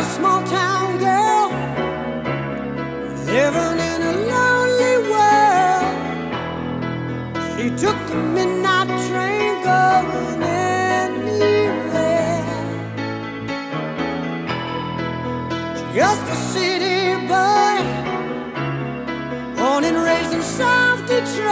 a small town girl living in a lonely world. She took the midnight train going anywhere. Just a city boy, born and raised in South Detroit.